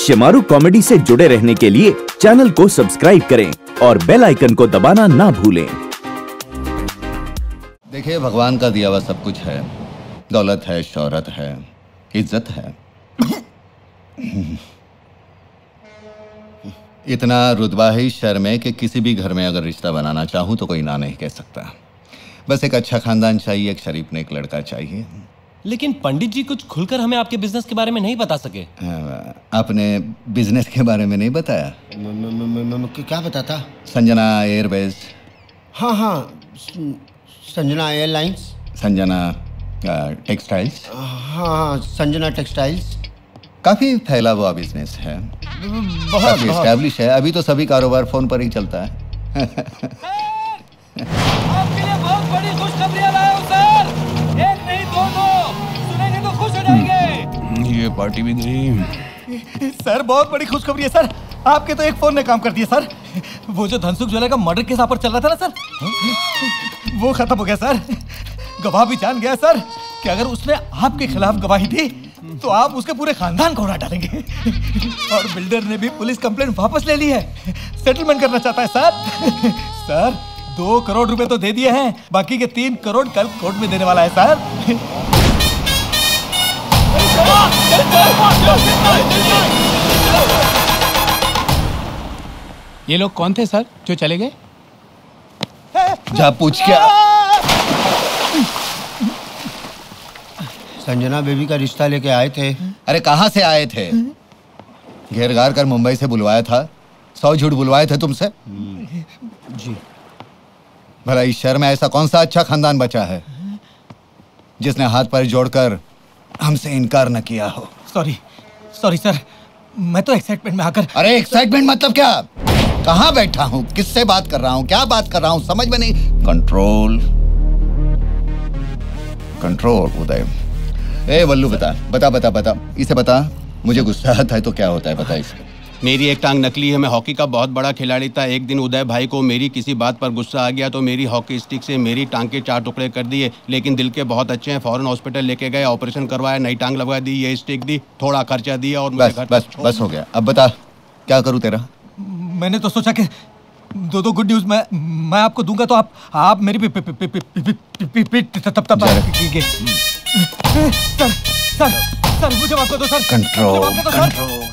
Shemaroo comedy से जुड़े रहने के लिए चैनल को सब्सक्राइब करें और बेल आइकन को दबाना ना भूलें। देखिए, भगवान का दिया हुआ सब कुछ है। दौलत है, शोहरत है, इज्जत है। इतना रुतबा है शहर में कि किसी भी घर में अगर रिश्ता बनाना चाहूँ तो कोई ना नहीं कह सकता। बस एक अच्छा खानदान चाहिए, एक शरीफ नेक लड़का चाहिए। लेकिन पंडित जी कुछ खुलकर हमें आपके बिजनेस के बारे में नहीं बता सके। आपने बिजनेस के बारे में नहीं बताया? क्या बताता? संजना एयरवेज। हाँ, संजना एयरलाइंस। संजना टेक्सटाइल्स। हाँ, संजना टेक्सटाइल्स। काफी फैला हुआ बिजनेस है, बहुत एस्टैब्लिश है। अभी तो सभी कारोबार फोन पर ही चलता है। आपके लिए बहुत बड़ी खुशखबरी लाया हूं सर। एक नहीं दोनों, सुनेंगे तो खुश हो जाएंगे। ये पार्टी भी गई। सर बहुत बड़ी खुशखबरी है सर। आपके तो एक फोन ने काम कर दिया सर। वो जो धनसुख ज्वेलर का मर्डर केस आप पर चल रहा था ना सर, वो खत्म हो गया सर। गवाह भी जान गया सर कि अगर उसने आपके खिलाफ गवाही दी तो आप उसके पूरे खानदान को उड़ा डालेंगे। और बिल्डर ने भी पुलिस कंप्लेंट वापस ले ली है, सेटलमेंट करना चाहता है सर। सर 2 करोड़ रुपए तो दे दिए हैं, बाकी के 3 करोड़ कल कोर्ट में देने वाला है सर। ये लोग कौन थे सर जो चले गए? जा पूछ क्या। संजना बेबी का रिश्ता लेके आए थे। अरे कहाँ से आए थे? घेर घार कर मुंबई से बुलवाया था। 100 झूठ बुलवाए थे तुमसे। जी। भला इस शहर में ऐसा कौन सा अच्छा खानदान बचा है जिसने हाथ पैर जोड़कर हमसे इनकार न किया हो? सॉरी सर, मैं तो एक्साइटमेंट में आकर। अरे एक्साइटमेंट मतलब क्या? कहाँ बैठा हूँ, किससे बात कर रहा हूँ, क्या बात कर रहा हूँ, समझ में नहीं। Control control. उदय, ए वल्लू, बता इसे बता। मुझे गुस्सा आता है तो क्या होता है, बता इसे। मेरी एक टांग नकली है। मैं हॉकी का बहुत बड़ा खिलाड़ी था। एक दिन उदय भाई को मेरी किसी बात पर गुस्सा आ गया तो मेरी हॉकी स्टिक से मेरी टांग के 4 टुकड़े कर दिए। लेकिन दिल के बहुत अच्छे हैं, फौरन हॉस्पिटल लेके गए, ऑपरेशन करवाया, नई टांग लगवा दी, ये स्टिक दी, थोड़ा खर्चा दिया और मुझे बस हो गया। अब बता क्या करूँ तेरा? मैंने तो सोचा कि 2 गुड न्यूज मैं आपको दूंगा तो आप मेरी पीठ तब सर मुझे माफ कर दो सर। कंट्रोल।